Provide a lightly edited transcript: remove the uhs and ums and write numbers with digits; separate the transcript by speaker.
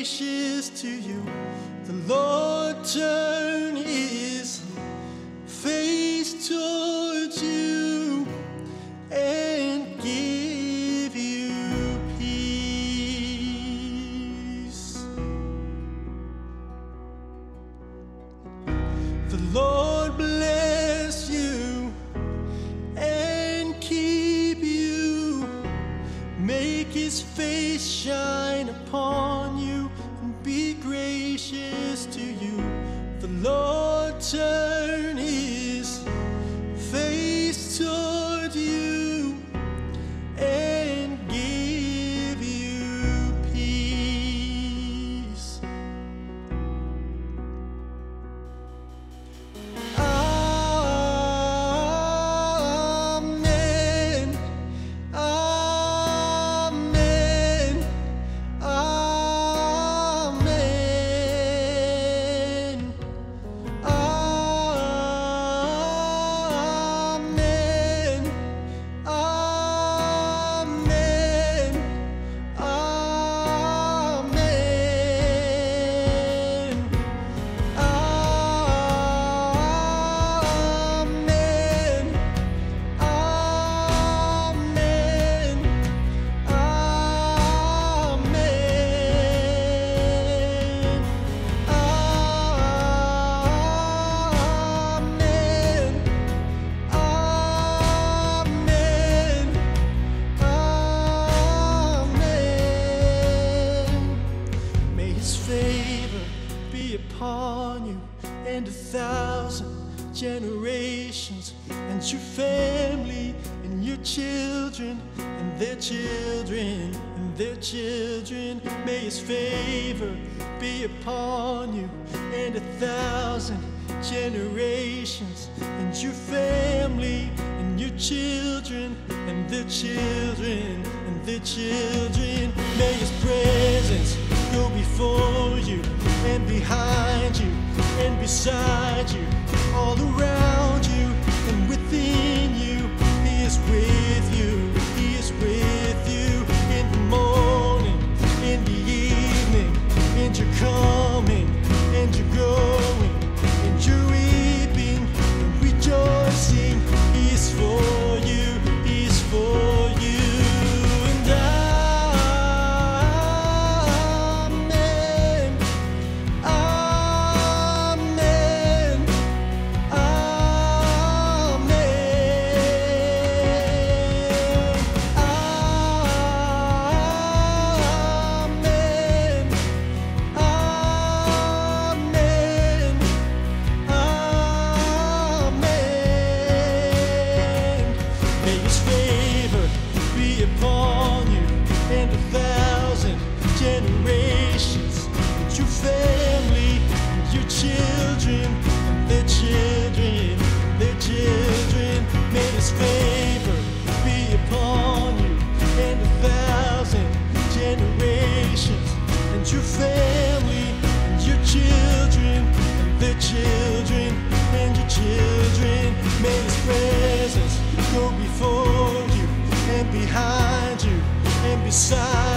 Speaker 1: gracious to you. The Lord turn his face towards you and give you peace. The Lord bless you and keep you, make his face shine upon you and be gracious to you. The Lord turn his face toward you and give you peace. Amen. Amen. Amen. Amen. Amen. Amen. Amen. Amen. May his favor be upon you and 1,000 generations, and your family and your children and their children and their children. May his favor be upon you and 1,000 generations, and your family and your children and their children and their children. May his presence go before you and behind you and beside you, all around you and within you. He is with you, he is with you in the morning, in the evening, and you're coming and you're going, and you're weeping and rejoicing. He is for you, he is for you. And amen, amen, amen, amen, amen. May his favor be upon you and 1,000 generations, and your family and your children and their children and their children. May his favor be upon you and 1,000 generations, and your family and your children and their children and your children. May his presence go before you and behind you and beside